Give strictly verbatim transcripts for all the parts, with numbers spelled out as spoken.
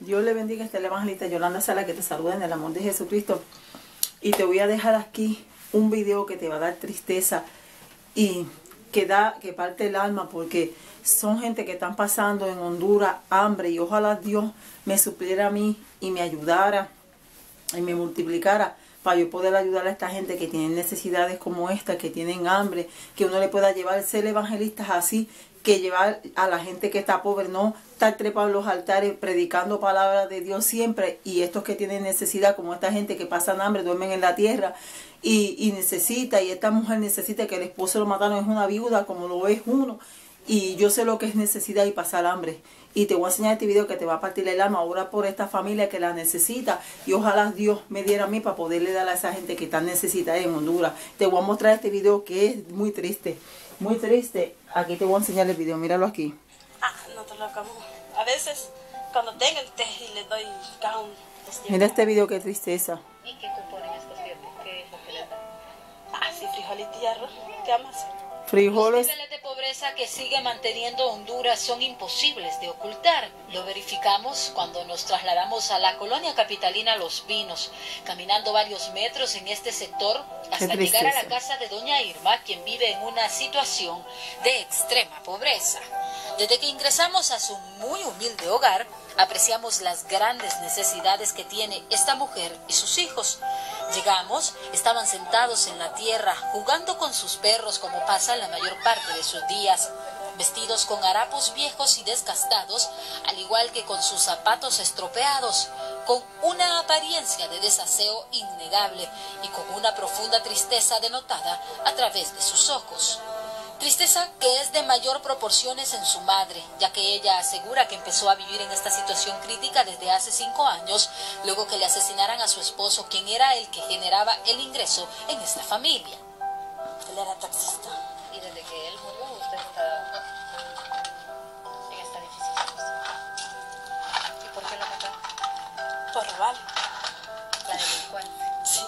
Dios le bendiga, esta es la evangelista Yolanda Sala, que te saluda en el amor de Jesucristo. Y te voy a dejar aquí un video que te va a dar tristeza y que da, que parte el alma, porque son gente que están pasando en Honduras hambre, y ojalá Dios me supliera a mí y me ayudara y me multiplicara para yo poder ayudar a esta gente que tiene necesidades como esta, que tienen hambre, que uno le pueda llevar, ser evangelistas así, que llevar a la gente que está pobre, no estar trepado en los altares predicando palabras de Dios siempre, y estos que tienen necesidad, como esta gente que pasan hambre, duermen en la tierra y, y necesita, y esta mujer necesita, que el esposo lo mataron, es una viuda como lo es uno, y yo sé lo que es necesidad y pasar hambre. Y te voy a enseñar este video que te va a partir el alma. Ora por esta familia que la necesita, y ojalá Dios me diera a mí para poderle dar a esa gente que está necesitada en Honduras. Te voy a mostrar este video que es muy triste, muy triste. Aquí te voy a enseñar el video, míralo aquí. Ah, no te lo acabo. A veces cuando tengo el té y le doy cada un... Mira este video, qué tristeza. ¿Y qué componen estos siete? ¿Qué es lo que le dan? Ah, sí, frijolitos y arroz. ¿Qué amas? Frijoles. Los niveles de pobreza que sigue manteniendo Honduras son imposibles de ocultar. Lo verificamos cuando nos trasladamos a la colonia capitalina Los Pinos, caminando varios metros en este sector hasta llegar a la casa de doña Irma, quien vive en una situación de extrema pobreza. Desde que ingresamos a su muy humilde hogar, apreciamos las grandes necesidades que tiene esta mujer y sus hijos. Llegamos, estaban sentados en la tierra, jugando con sus perros como pasa la mayor parte de sus días, vestidos con harapos viejos y desgastados, al igual que con sus zapatos estropeados, con una apariencia de desaseo innegable y con una profunda tristeza denotada a través de sus ojos. Tristeza que es de mayor proporciones en su madre, ya que ella asegura que empezó a vivir en esta situación crítica desde hace cinco años, luego que le asesinaran a su esposo, quien era el que generaba el ingreso en esta familia. Él era taxista. Y desde que él murió, usted está en esta difícil situación. ¿Y por qué lo mataron? Por robar. La delincuencia. Sí.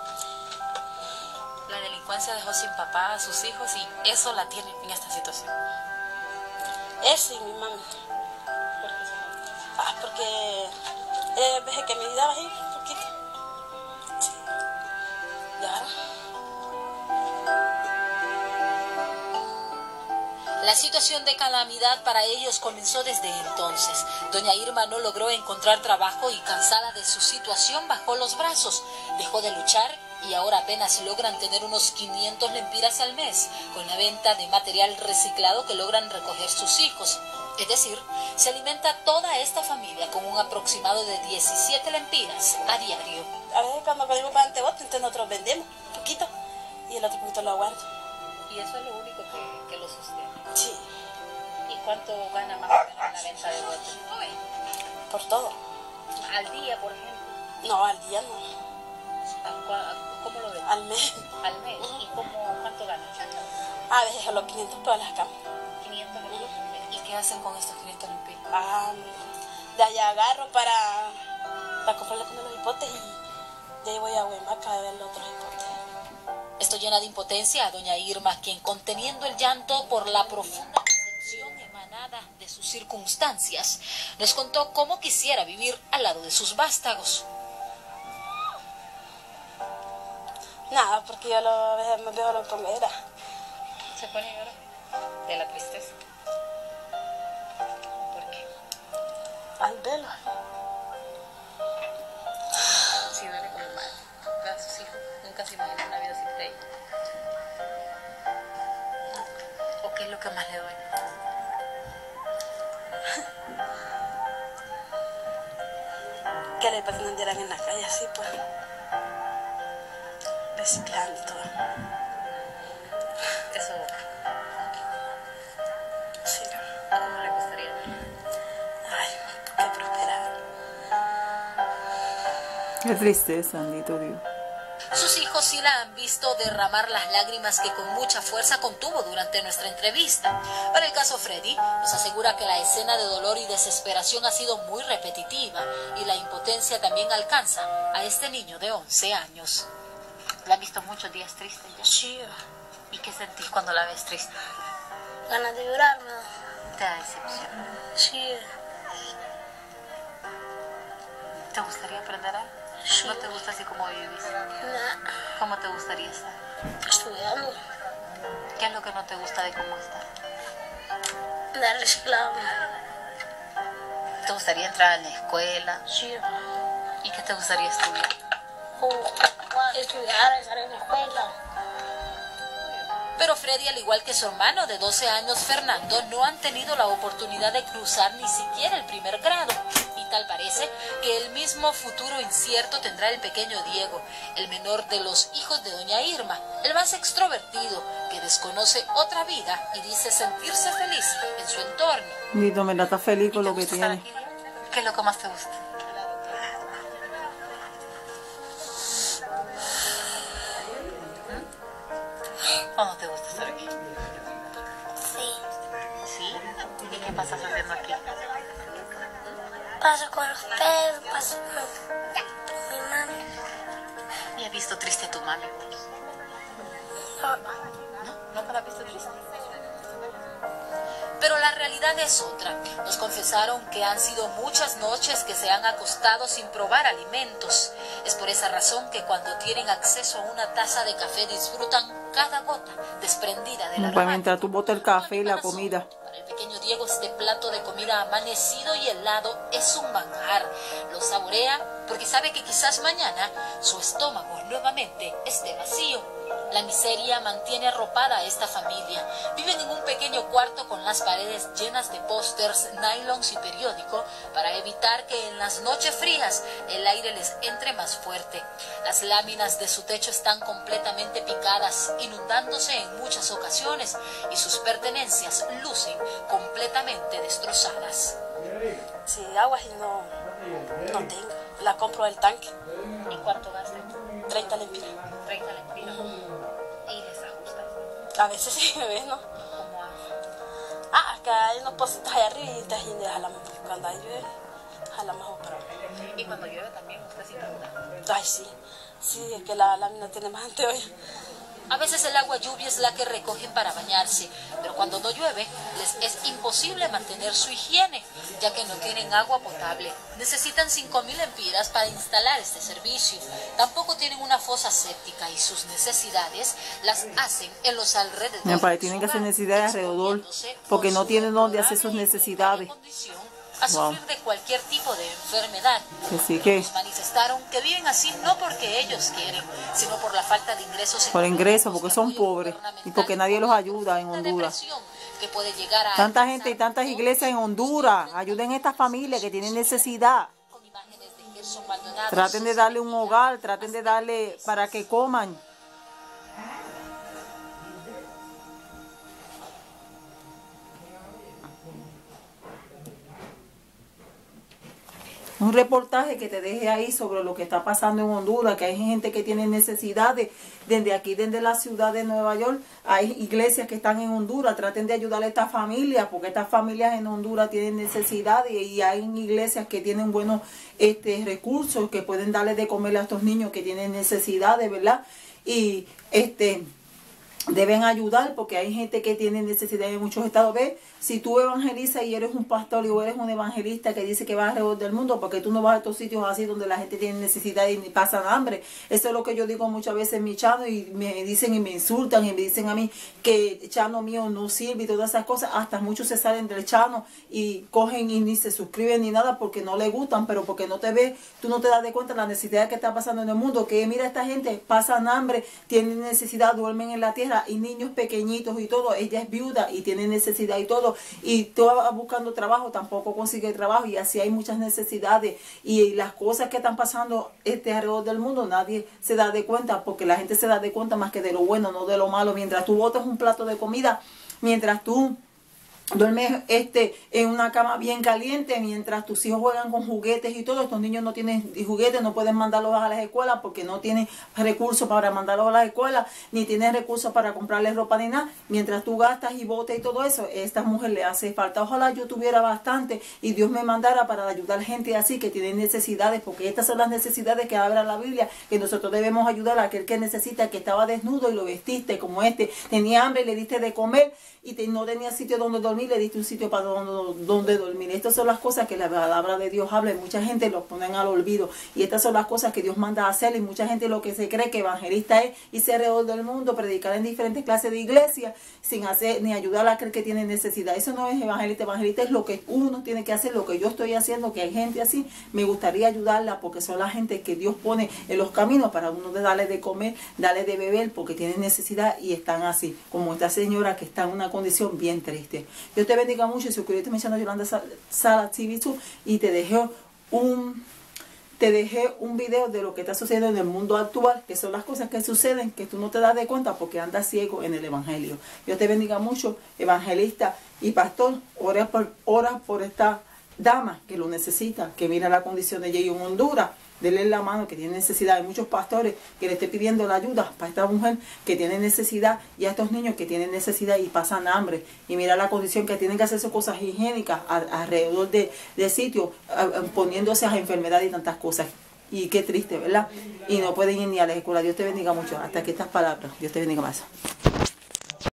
La delincuencia dejó sin papá a sus hijos y eso la tiene en esta situación. Ese y mi mami. ¿Por qué se llama? Ah, porque eh, veje que me ayudaba ahí un poquito. Sí. Y ahora. La situación de calamidad para ellos comenzó desde entonces. Doña Irma no logró encontrar trabajo y, cansada de su situación, bajó los brazos, dejó de luchar y ahora apenas logran tener unos quinientos lempiras al mes con la venta de material reciclado que logran recoger sus hijos. Es decir, se alimenta toda esta familia con un aproximado de diecisiete lempiras a diario. A veces cuando pedimos para antebote, entonces nosotros vendemos un poquito y el otro poquito lo aguanto. ¿Y eso es lo único que, que lo sostiene? Sí. ¿Y cuánto gana más o menos en la venta de botes? Por todo. Al día, por ejemplo. No, al día no. ¿Cómo lo ven? Al mes. Al mes. Uh-huh. ¿Y cómo, cuánto ganan? A veces a los quinientos todas las camas. quinientos lempiras. ¿Y qué hacen con estos quinientos lempiras? Ah, de allá agarro para, para comprarle con los hipotes y de ahí voy a Huemaca a ver los otros hipotes. Esto llena de impotencia a doña Irma, quien, conteniendo el llanto por la profunda decepción emanada de sus circunstancias, nos contó cómo quisiera vivir al lado de sus vástagos. Nada, porque yo lo, a veces me veo lo que me era. ¿Se pone a llorar? De la tristeza. ¿Por qué? Al verlo. Sí, duele como madre. Ve a sus hijos. Nunca se imaginó una vida sin ella. ¿O qué es lo que más le duele? Que le pasen andieran en la calle así, pues. Reciclando y todo. Eso, Sí. ¿cómo le gustaría? Ay, que prosperar. Qué tristeza, bendito Dios. Sus hijos sí la han visto derramar las lágrimas que con mucha fuerza contuvo durante nuestra entrevista. Para el caso Freddy, nos asegura que la escena de dolor y desesperación ha sido muy repetitiva y la impotencia también alcanza a este niño de once años. ¿La has visto muchos días triste ya? Sí. ¿Y qué sentís cuando la ves triste? Ganas de llorar, ¿no? Te da decepción. Sí. ¿Te gustaría aprender algo? Sí. ¿No te gusta así como vivís? Nah, ¿Cómo te gustaría estar? estudiando. ¿Qué es lo que no te gusta de cómo estar? Dar esclavo. ¿Te gustaría entrar a la escuela? Sí. ¿Y qué te gustaría estudiar? O estudiar, estar en la escuela. Pero Freddy, al igual que su hermano de doce años, Fernando, no han tenido la oportunidad de cruzar ni siquiera el primer grado. Y tal parece que el mismo futuro incierto tendrá el pequeño Diego, el menor de los hijos de doña Irma, el más extrovertido, que desconoce otra vida y dice sentirse feliz en su entorno. Nito, me está feliz con ¿Y te lo que gusta estar tiene. aquí, Diego? ¿Qué es lo que más te gusta? ¿O no te gusta estar aquí? Sí. ¿Sí? ¿Y qué pasas haciendo aquí? Paso con los perros, paso con mi mami. ¿Y has visto triste a tu mami? No, ¿No? ¿Nunca la has visto triste? Pero la realidad es otra. Nos confesaron que han sido muchas noches que se han acostado sin probar alimentos. Es por esa razón que cuando tienen acceso a una taza de café disfrutan cada gota desprendida de la Para mientras tú botas el café y la comida. Para el pequeño Diego este plato de comida amanecido y helado es un manjar. Lo saborea porque sabe que quizás mañana su estómago nuevamente esté vacío. La miseria mantiene arropada a esta familia. Viven en un pequeño cuarto con las paredes llenas de pósters, nylons y periódico para evitar que en las noches frías el aire les entre más fuerte. Las láminas de su techo están completamente picadas, inundándose en muchas ocasiones y sus pertenencias lucen completamente destrozadas. si agua y no, no tengo. La compro del tanque. ¿Y cuánto gastas? treinta lempiras. treinta lempiras. ¿Y desajustas? A veces sí, ¿ves, no? ¿Cómo haces? Ah, acá hay unos pocitos allá arriba y te jalamos. Cuando hay llueve, jalamos para abajo. ¿Y cuando llueve también usted se inunda? Ay, sí. Sí, es que la lámina tiene más anteolla. A veces el agua lluvia es la que recogen para bañarse, pero cuando no llueve les es imposible mantener su higiene, ya que no tienen agua potable. Necesitan cinco mil lempiras para instalar este servicio. Tampoco tienen una fosa séptica y sus necesidades las hacen en los alrededores. Mi padre tienen que hacer necesidades alrededor, porque no tienen dónde hacer sus necesidades. A sufrir de cualquier tipo de enfermedad. Así que Los manifestaron que viven así no porque ellos quieren, sino por la falta de ingresos. por ingresos, porque son pobres y porque nadie los ayuda en Honduras. Que puede llegar a Tanta gente y tantas iglesias en Honduras, ayuden a estas familias que tienen necesidad. con imágenes de Gerson Maldonado. Traten de darle un hogar, traten de darle para que coman. Un reportaje que te deje ahí sobre lo que está pasando en Honduras, que hay gente que tiene necesidades. Desde aquí, desde la ciudad de Nueva York, hay iglesias que están en Honduras. Traten de ayudar a estas familias, porque estas familias en Honduras tienen necesidades y hay iglesias que tienen buenos este, recursos que pueden darle de comer a estos niños que tienen necesidades, ¿verdad? Y este... deben ayudar porque hay gente que tiene necesidad en muchos estados. Ve, si tú evangelizas y eres un pastor y eres un evangelista que dice que va alrededor del mundo, porque tú no vas a estos sitios así donde la gente tiene necesidad y pasan hambre. Eso es lo que yo digo muchas veces en mi chano y me dicen y me insultan y me dicen a mí que el chano mío no sirve y todas esas cosas. Hasta muchos se salen del chano y cogen y ni se suscriben ni nada porque no les gustan, pero porque no te ves, tú no te das de cuenta de la necesidad que está pasando en el mundo, que mira, esta gente pasan hambre, tienen necesidad, duermen en la tierra y niños pequeñitos y todo. Ella es viuda y tiene necesidad y todo, y tú vas buscando trabajo, tampoco consigue trabajo, y así hay muchas necesidades y las cosas que están pasando este alrededor del mundo nadie se da de cuenta, porque la gente se da de cuenta más que de lo bueno, no de lo malo. Mientras tú botas un plato de comida, mientras tú duermes este, en una cama bien caliente, mientras tus hijos juegan con juguetes y todo, estos niños no tienen juguetes, no pueden mandarlos a las escuelas porque no tienen recursos para mandarlos a las escuelas, ni tienen recursos para comprarles ropa ni nada. Mientras tú gastas y botas y todo eso, a esta mujer le hace falta. Ojalá yo tuviera bastante y Dios me mandara para ayudar gente así que tiene necesidades, porque estas son las necesidades que habla la Biblia, que nosotros debemos ayudar a aquel que necesita, que estaba desnudo y lo vestiste, como este tenía hambre y le diste de comer y te, no tenía sitio donde dormir dormir, le diste un sitio para donde, donde dormir. Estas son las cosas que la palabra de Dios habla y mucha gente los ponen al olvido. Y estas son las cosas que Dios manda a hacer y mucha gente lo que se cree que evangelista es irse alrededor del mundo, predicar en diferentes clases de iglesias sin hacer ni ayudar a aquel que tiene necesidad. Eso no es evangelista. Evangelista es lo que uno tiene que hacer, lo que yo estoy haciendo, que hay gente así. Me gustaría ayudarla porque son la gente que Dios pone en los caminos para uno de darle de comer, darle de beber porque tienen necesidad y están así, como esta señora que está en una condición bien triste. Dios te bendiga mucho y suscríbete a mi canal Yolanda Salas T V y te dejé un te dejé un video de lo que está sucediendo en el mundo actual, que son las cosas que suceden que tú no te das de cuenta porque andas ciego en el evangelio. Dios te bendiga mucho, evangelista y pastor. Ora por, ora por esta dama que lo necesita, que mira la condición de ella en Honduras. Dele la mano, que tiene necesidad. Hay muchos pastores que le estén pidiendo la ayuda para esta mujer que tiene necesidad y a estos niños que tienen necesidad y pasan hambre. Y mira la condición que tienen que hacerse cosas higiénicas a, alrededor de, de sitios, poniéndose a enfermedades y tantas cosas. Y qué triste, ¿verdad? Y no pueden ir ni a la escuela. Dios te bendiga mucho. Hasta aquí estas palabras. Dios te bendiga más.